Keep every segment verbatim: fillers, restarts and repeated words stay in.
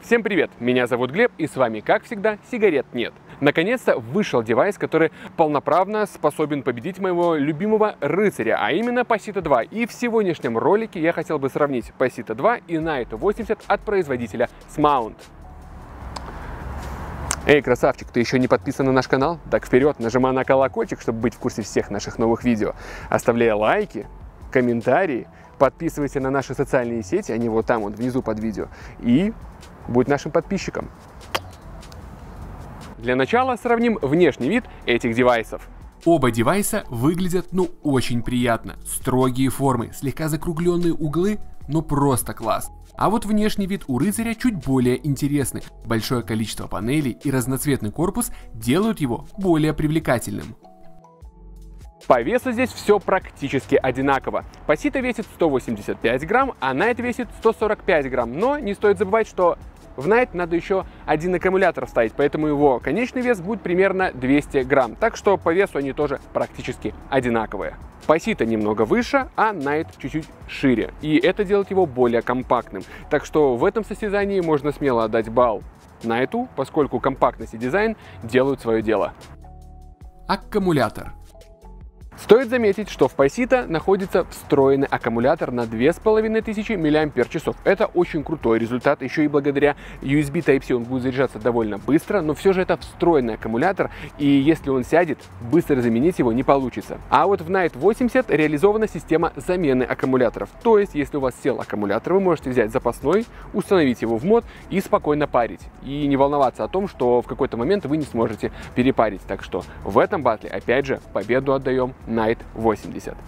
Всем привет, меня зовут Глеб, и с вами, как всегда, сигарет нет. Наконец-то вышел девайс, который полноправно способен победить моего любимого рыцаря, а именно Pasito два. И в сегодняшнем ролике я хотел бы сравнить Pasito два и Night восемьдесят от производителя Smount. Эй, красавчик, ты еще не подписан на наш канал? Так вперед, нажимай на колокольчик, чтобы быть в курсе всех наших новых видео. Оставляй лайки, комментарии, подписывайся на наши социальные сети, они вот там, вот внизу под видео, и будь нашим подписчиком. Для начала сравним внешний вид этих девайсов. Оба девайса выглядят ну очень приятно. Строгие формы, слегка закругленные углы, но просто класс. А вот внешний вид у рыцаря чуть более интересный. Большое количество панелей и разноцветный корпус делают его более привлекательным. По весу здесь все практически одинаково. Pasito весит сто восемьдесят пять грамм, а Night весит сто сорок пять грамм. Но не стоит забывать, что в Night надо еще один аккумулятор вставить, поэтому его конечный вес будет примерно двести грамм. Так что по весу они тоже практически одинаковые. Pasito немного выше, а Night чуть-чуть шире. И это делает его более компактным. Так что в этом состязании можно смело отдать балл Night, поскольку компактность и дизайн делают свое дело. Аккумулятор. Стоит заметить, что в Pasito находится встроенный аккумулятор на две с половиной тысячи миллиампер-часов. Это очень крутой результат, еще и благодаря ю эс би Type-C он будет заряжаться довольно быстро, но все же это встроенный аккумулятор, и если он сядет, быстро заменить его не получится. А вот в Night восемьдесят реализована система замены аккумуляторов. То есть, если у вас сел аккумулятор, вы можете взять запасной, установить его в мод и спокойно парить. И не волноваться о том, что в какой-то момент вы не сможете перепарить. Так что в этом батле, опять же, победу отдаем Night восемьдесят.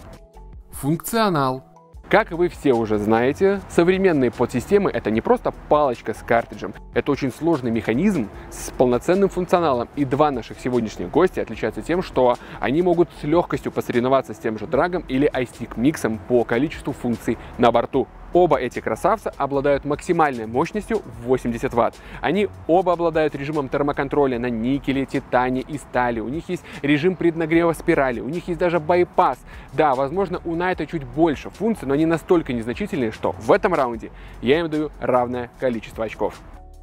Функционал. Как вы все уже знаете, современные подсистемы — это не просто палочка с картриджем, это очень сложный механизм с полноценным функционалом. И два наших сегодняшних гостя отличаются тем, что они могут с легкостью посоревноваться с тем же драгом или iStick миксом по количеству функций на борту. Оба эти красавца обладают максимальной мощностью в восемьдесят ватт. Они оба обладают режимом термоконтроля на никеле, титане и стали. У них есть режим преднагрева спирали, у них есть даже байпас. Да, возможно, у Night чуть больше функций, но они настолько незначительные, что в этом раунде я им даю равное количество очков.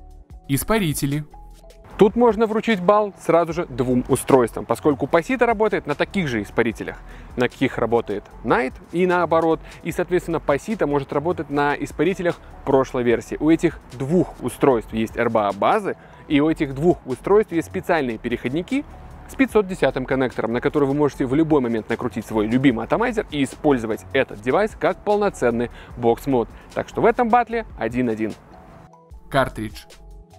Испарители. Тут можно вручить балл сразу же двум устройствам, поскольку Pasito работает на таких же испарителях, на каких работает Night и наоборот. И, соответственно, Pasito может работать на испарителях прошлой версии. У этих двух устройств есть эр би эй базы, и у этих двух устройств есть специальные переходники с пятьсот десятым коннектором, на который вы можете в любой момент накрутить свой любимый атомайзер и использовать этот девайс как полноценный бокс-мод. Так что в этом батле один-один. Картридж.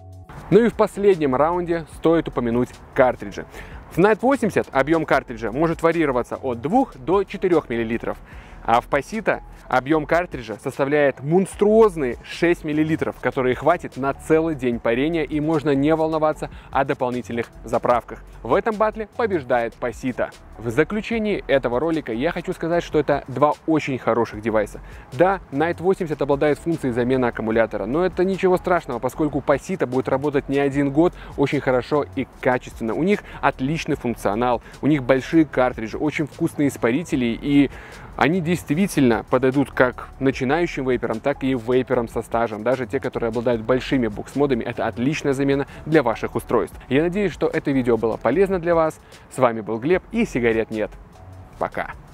Ну и в последнем раунде стоит упомянуть картриджи. В Night восемьдесят объем картриджа может варьироваться от двух до четырёх миллилитров, а в Pasito объем картриджа составляет монструозные шесть миллилитров, которые хватит на целый день парения, и можно не волноваться о дополнительных заправках. В этом батле побеждает Pasito. В заключении этого ролика я хочу сказать, что это два очень хороших девайса. Да, Night восемьдесят обладает функцией замены аккумулятора, но это ничего страшного, поскольку Pasito будет работать не один год очень хорошо и качественно. У них отличный функционал, у них большие картриджи, очень вкусные испарители, и они действительно подойдут как начинающим вейперам, так и вейперам со стажем. Даже те, которые обладают большими бокс-модами, это отличная замена для ваших устройств. Я надеюсь, что это видео было полезно для вас. С вами был Глеб, и сигарет нет. Пока.